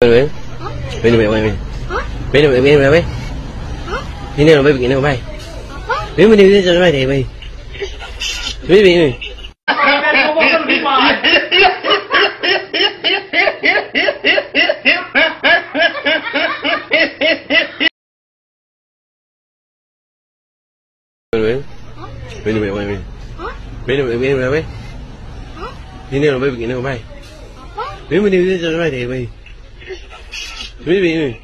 Ven, ven, ven, ven. Ven, ven, ven, ven. Ini lo baby, ini lo baby. Ven, ven, ven, ven, ven, ven. Ven, ven, ven. Ven, ven, ven, ven, ven. Ven, ven, ven, ven, ven. Ini lo baby, ini lo baby. Ven, ven, ven, ven, ven, ven. Ven, ven, ven.